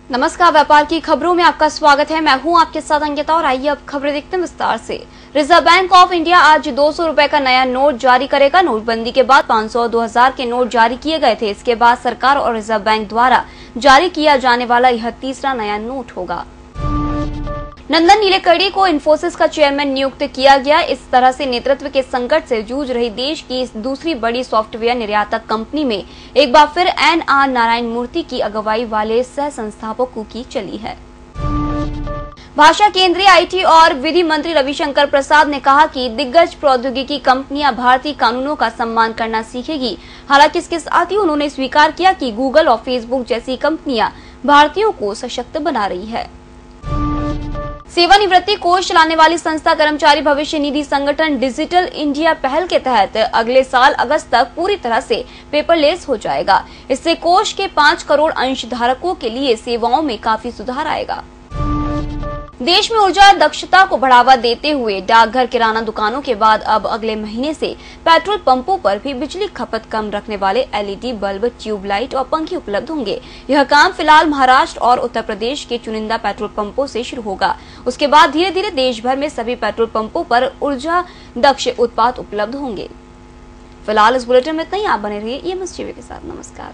नमस्कार, व्यापार की खबरों में आपका स्वागत है। मैं हूं आपके साथ अंकिता और आइए अब खबरें देखते हैं विस्तार से। रिजर्व बैंक ऑफ इंडिया आज 200 रुपए का नया नोट जारी करेगा। नोटबंदी के बाद 500 और 2000 के नोट जारी किए गए थे। इसके बाद सरकार और रिजर्व बैंक द्वारा जारी किया जाने वाला यह तीसरा नया नोट होगा। नंदन नीलेकणी को इन्फोसिस का चेयरमैन नियुक्त किया गया। इस तरह से नेतृत्व के संकट से जूझ रही देश की इस दूसरी बड़ी सॉफ्टवेयर निर्यातक कंपनी में एक बार फिर एन.आर. नारायण मूर्ति की अगुवाई वाले सह संस्थापकों की चली है। भाषा, केंद्रीय आईटी और विधि मंत्री रविशंकर प्रसाद ने कहा कि दिग्गज प्रौद्योगिकी कंपनियां भारतीय कानूनों का सम्मान करना सीखेगी। हालांकि इसके साथ ही उन्होंने स्वीकार किया कि गूगल और फेसबुक जैसी कंपनियां भारतीयों को सशक्त बना रही है। सेवानिवृत्ति कोष चलाने वाली संस्था कर्मचारी भविष्य निधि संगठन डिजिटल इंडिया पहल के तहत अगले साल अगस्त तक पूरी तरह से पेपरलेस हो जाएगा। इससे कोष के 5 करोड़ अंशधारकों के लिए सेवाओं में काफी सुधार आएगा। देश में ऊर्जा दक्षता को बढ़ावा देते हुए डाकघर, किराना दुकानों के बाद अब अगले महीने से पेट्रोल पंपों पर भी बिजली खपत कम रखने वाले एलईडी बल्ब, ट्यूबलाइट और पंखे उपलब्ध होंगे। यह काम फिलहाल महाराष्ट्र और उत्तर प्रदेश के चुनिंदा पेट्रोल पंपों से शुरू होगा। उसके बाद धीरे धीरे देश भर में सभी पेट्रोल पंपों पर ऊर्जा दक्ष उत्पाद उपलब्ध होंगे। फिलहाल इस बुलेटिन में इतना ही। आप बने रहिए EMS टीवी के साथ। नमस्कार।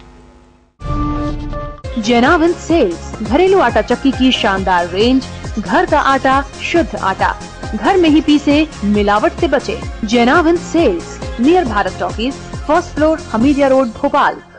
जैनाविन सेल्स, घरेलू आटा चक्की की शानदार रेंज, घर का आटा, शुद्ध आटा, घर में ही पीसे, मिलावट से बचे। जैनाविन sales, near Bharat talkies, first floor, Hamidia road, Bhopal.